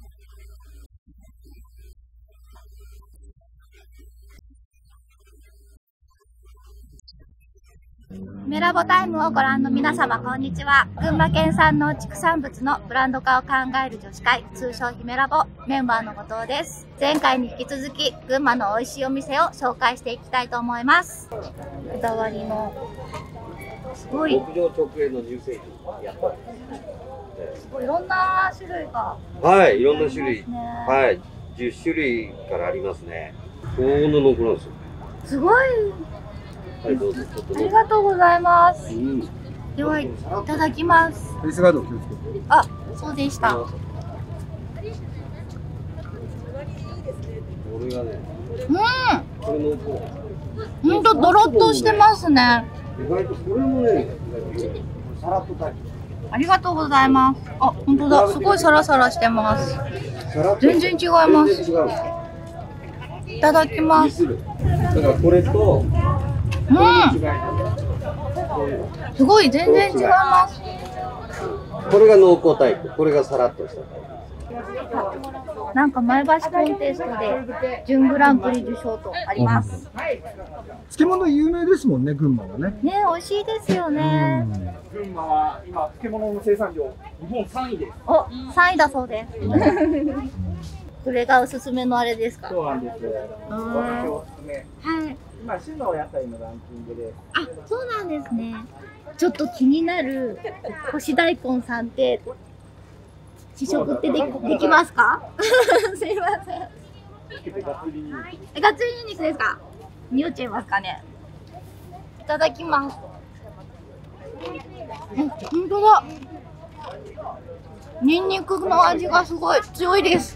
メラボタイムをご覧の皆様、こんにちは。群馬県産の畜産物のブランド化を考える女子会、通称姫ラボ、メンバーの後藤です。前回に引き続き、群馬の美味しいお店を紹介していきたいと思います。こだわりの、すごい。 牧場直営の乳製品やってます。 すごい、いろんな種類が。 はい、いろんな種類。はい、10種類からありますね。大物の子なんですよ。 すごい。 はい、どうぞ。ちょっとありがとうございます。では、いただきます。 フェイスガード気をつけて。 あ、そうでした。 これがね、これのほんとドロッとしてますね。 意外とこれもね、さらっとタイプ。 ありがとうございます。あ、本当だ。すごいサラサラしてます。全然違います。いただきます。 だからこれと、 すごい全然違います。 これが濃厚タイプ、これがさらっとしたタイプ。 なんか前橋コンテストで準グランプリ受賞とあります。 漬物有名ですもんね、群馬はね。 ね、美味しいですよね。 群馬は今漬物の生産量日本3位です。 お、3位だそうです。これがおすすめのあれですか。 そうなんです。私おすすめ。 はい。 今旬のお野菜のランキングで。 あ、そうなんですね。ちょっと気になる干し大根さんって試食ってできますか？すいません。 ガッツリに。 ガッツリニンニクですか？匂っちゃいますかね。いただきます。本当だ。ニンニクの味がすごい強いです。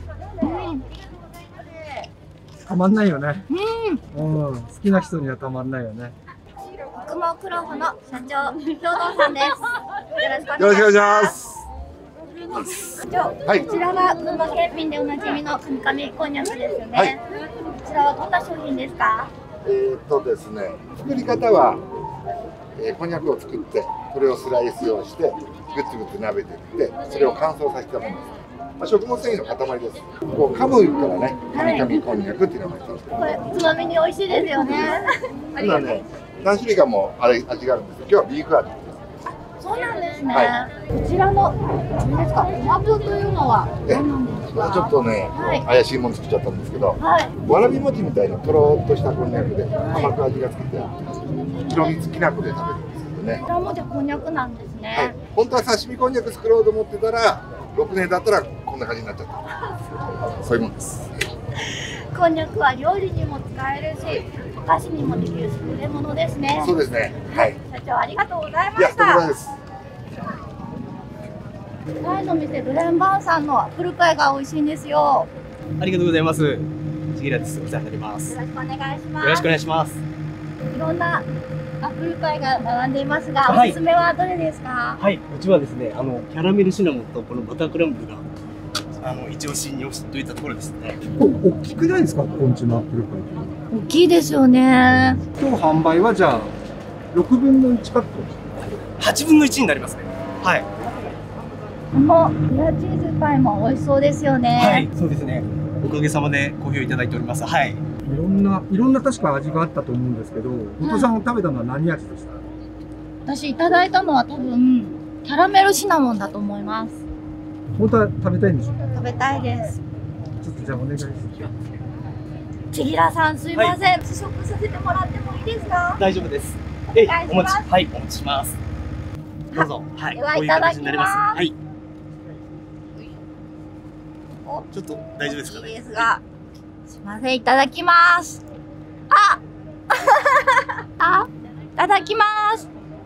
たまんないよね。好きな人にはたまんないよね。 育毛クロフの社長、兵藤さんです。 よろしくお願いします。 社長、 はい、 こちらは群馬県民でおなじみのカミカミこんにゃくですよね。はい、こちらはどんな商品ですか？ ですね、作り方は、こんにゃくを作って、それをスライスをして、ぐつぐつ鍋でいって、それを乾燥させたものです。食物繊維の塊です。こう噛むからね、カミカミこんにゃくっていうのが入ってます。 これつまみに美味しいですよね。 今ね、何種類かも味があるんですけど、今日はビーフ味です。 そうなんですね。はい、こちらの何ですか、トマトというのは何なんですか？ ちょっとね、怪しいもの作っちゃったんですけど、わらび餅みたいなとろっとしたこんにゃくで甘く味がつけて、白蜜きな粉で食べるんですけどね。 こちらもじゃこんにゃくなんですね。はい、 本当は刺身こんにゃく作ろうと思ってたら、6年だったらこんな感じになっちゃった。そういうもんです。 こんにゃくは料理にも使えるし、お菓子にもできる優れものですね。 そうですね。はい。 社長ありがとうございました。 いや、とんでもないです。 前の店ブレンバーンさんのアップルパイが美味しいんですよ。 ありがとうございます。ちぎらです。お世話になります。 よろしくお願いします。 よろしくお願いします。 いろんなアップルパイが並んでいますが、おすすめはどれですか？ はい、うちはですね、キャラメルシナモンとこのバタークランブルが一押しに押しといったところですね。 大きくないですか、こんちのアップルパイ。 大きいですよね。 今日販売はじゃあ6分の1カット。 8分の1になりますね。はい。 このレアチーズパイも美味しそうですよね。 はい、そうですね。おかげさまで好評いただいております。はい。 いろんな確か味があったと思うんですけど、後藤さんが食べたのは何味でした？ 私いただいたのは多分キャラメルシナモンだと思います。 本当は食べたいんでしょうか？ 食べたいです。 ちょっとじゃあお願いします。 ちぎらさんすいません、試食させてもらってもいいですか？ 大丈夫です。 お願いします。 はい、お持ちします。どうぞ。はい。 ではいただきます。 はい。ちょっと大丈夫ですかね。 いいですが、すいません、いただきます。あ、いただきます。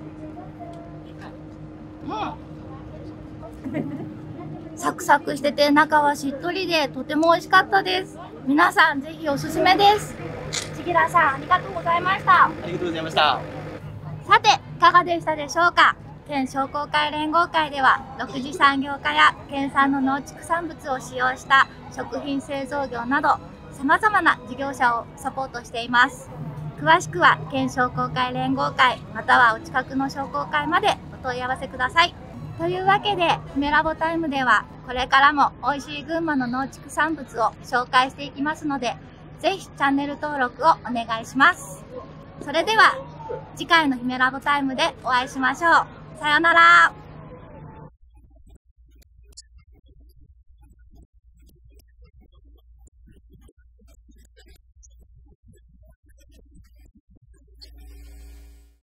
サクサクしてて中はしっとりでとても美味しかったです。皆さんぜひおすすめです。ちぎらさんありがとうございました。 ありがとうございました。 さていかがでしたでしょうか。県商工会連合会では6次産業化や県産の農畜産物を使用した食品製造業などさまざまな事業者をサポートしています。詳しくは県商工会連合会またはお近くの商工会までお問い合わせください。というわけで、姫ラボタイムではこれからも美味しい群馬の農畜産物を紹介していきますので、ぜひチャンネル登録をお願いします。それでは、次回の姫ラボタイムでお会いしましょう。さようなら。